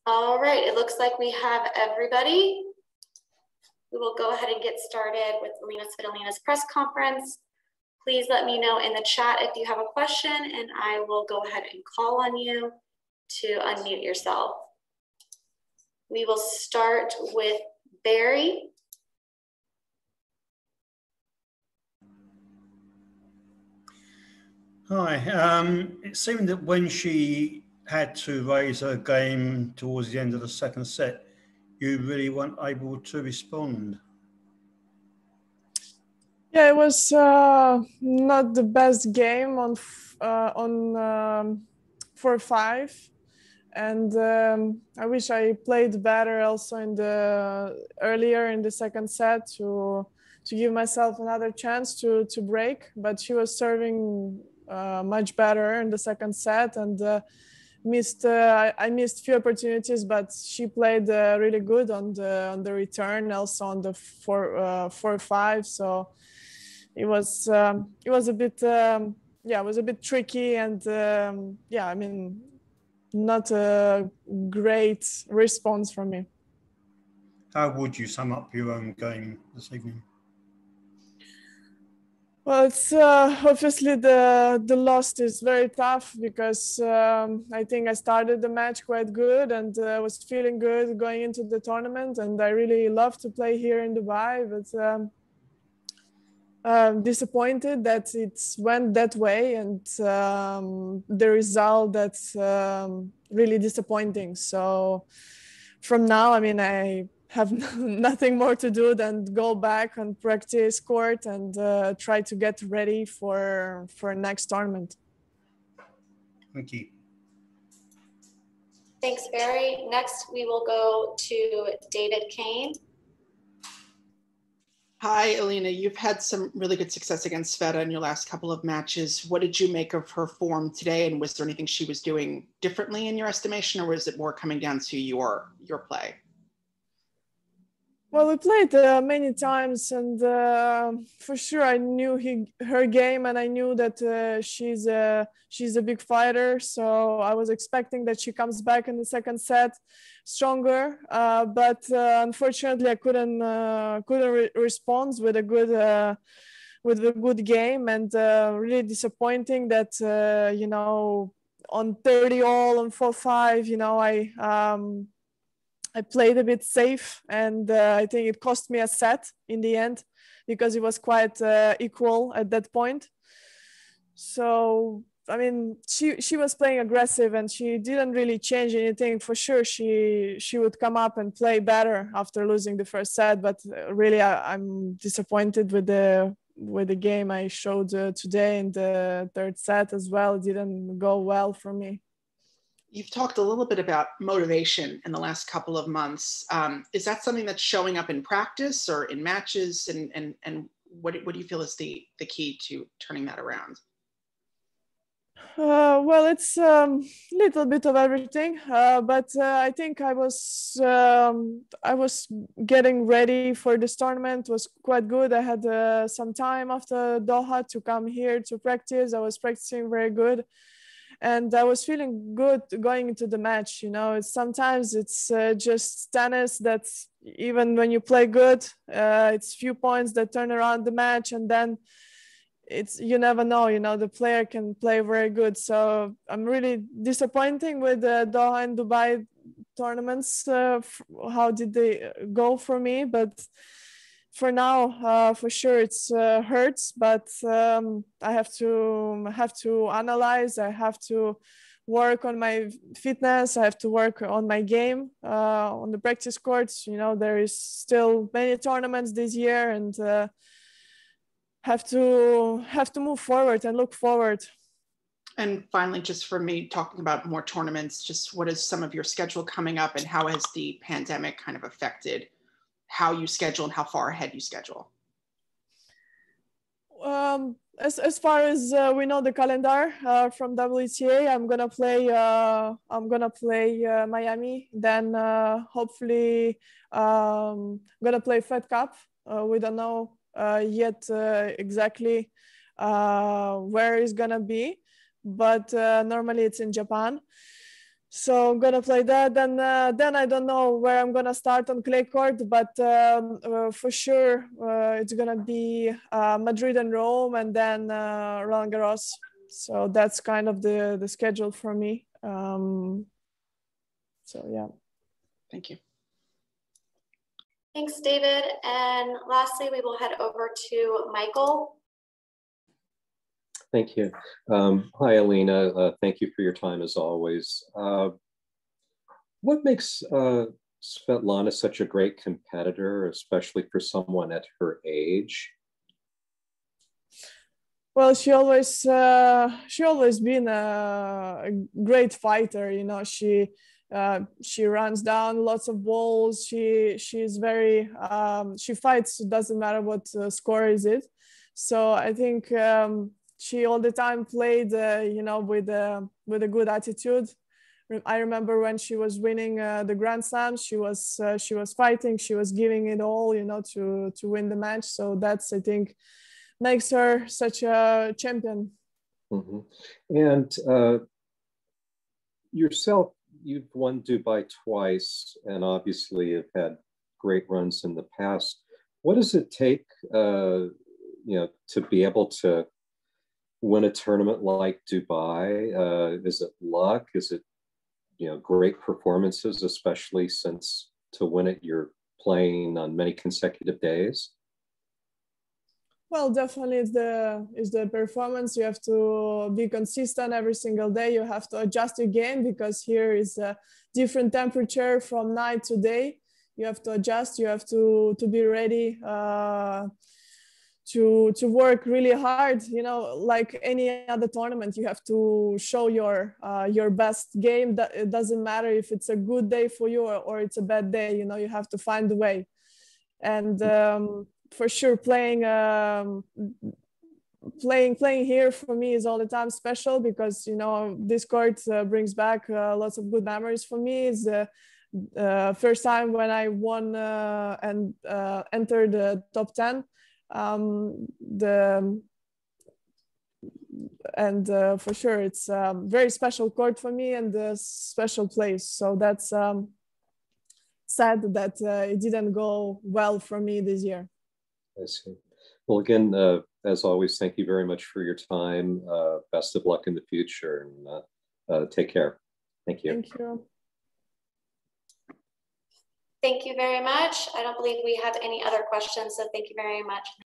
All right, it looks like we have everybody. We will go ahead and get started with Elina Svitolina's press conference. Please let me know in the chat if you have a question, and I will go ahead and call on you to unmute yourself. We will start with Barry. Hi. It seemed that when she had to raise her game towards the end of the second set, you really weren't able to respond. Yeah, it was not the best game on 4-5, and I wish I played better also earlier in the second set to give myself another chance to break. But she was serving much better in the second set, and I missed few opportunities, but she played really good on the return, also on the 4-5. So it was a bit it was a bit tricky, and I mean, not a great response from me. How would you sum up your own game this evening? Well, it's obviously the loss is very tough, because I think I started the match quite good, and was feeling good going into the tournament, and I really love to play here in Dubai, but disappointed that it went that way, and the result that's really disappointing. So from now, I mean, I have nothing more to do than go back and practice court and try to get ready for next tournament. Thank you. Thanks, Barry. Next, we will go to David Kane. Hi, Elina. You've had some really good success against Sveta in your last couple of matches. What did you make of her form today? And was there anything she was doing differently in your estimation, or was it more coming down to your play? Well, we played many times, and for sure I knew her game, and I knew that she's a big fighter. So I was expecting that she comes back in the second set stronger, but unfortunately I couldn't respond with a good game, and really disappointing that you know, on 30 all on 4-5, you know, I played a bit safe, and I think it cost me a set in the end, because it was quite equal at that point. So I mean, she was playing aggressive, and she didn't really change anything. For sure, she would come up and play better after losing the first set, but really I'm disappointed with the game I showed today in the third set as well. It didn't go well for me. You've talked a little bit about motivation in the last couple of months. Is that something that's showing up in practice or in matches? And what do you feel is the key to turning that around? Well, it's a little bit of everything, but I think I was getting ready for this tournament. It was quite good. I had some time after Doha to come here to practice. I was practicing very good, and I was feeling good going into the match. You know, sometimes it's just tennis that's, even when you play good, it's few points that turn around the match, and then you never know, you know, the player can play very good. So I'm really disappointing with the Doha and Dubai tournaments. How did they go for me? But for now, for sure, it's hurts. But I have to analyze. I have to work on my fitness. I have to work on my game on the practice courts. You know, there is still many tournaments this year, and have to move forward and look forward. And finally, just for me, talking about more tournaments, just what is some of your schedule coming up, and how has the pandemic kind of affected how you schedule and how far ahead you schedule? As far as we know the calendar from WTA, I'm gonna play Miami. Then hopefully gonna play Fed Cup. We don't know yet exactly where it's gonna be, but normally it's in Japan. So I'm gonna play that. Then I don't know where I'm gonna start on clay court, but for sure it's gonna be Madrid and Rome, and then Roland Garros. So that's kind of the schedule for me. So yeah. Thank you. Thanks, David. And lastly, we will head over to Michael. Thank you. Hi, Elina. Thank you for your time as always. What makes Svetlana such a great competitor, especially for someone at her age? Well, she always been a great fighter. You know, she runs down lots of balls. She's very she fights. Doesn't matter what score is it. So I think she all the time played you know, with a good attitude. I remember when she was winning the Grand Slams, she was fighting. She was giving it all, you know, to win the match. So that's, I think, makes her such a champion. Mm-hmm. And yourself, you've won Dubai twice, and obviously have had great runs in the past. What does it take, you know, to be able to win a tournament like Dubai? Is it luck? Is it, you know, great performances, especially since to win it, you're playing on many consecutive days? Well, definitely it's the performance. You have to be consistent every single day. You have to adjust your game because here is a different temperature from night to day. You have to adjust. You have to be ready to work really hard. You know, like any other tournament, you have to show your best game. That it doesn't matter if it's a good day for you or it's a bad day. You know, you have to find the way. And for sure, playing here for me is all the time special because, you know, this court brings back lots of good memories for me. It's the first time when I won and entered the top 10. For sure, it's a very special court for me and a special place. So that's sad that it didn't go well for me this year. I see. Well, again, as always, thank you very much for your time. Best of luck in the future, and take care. Thank you. Thank you. Thank you very much. I don't believe we have any other questions, so thank you very much.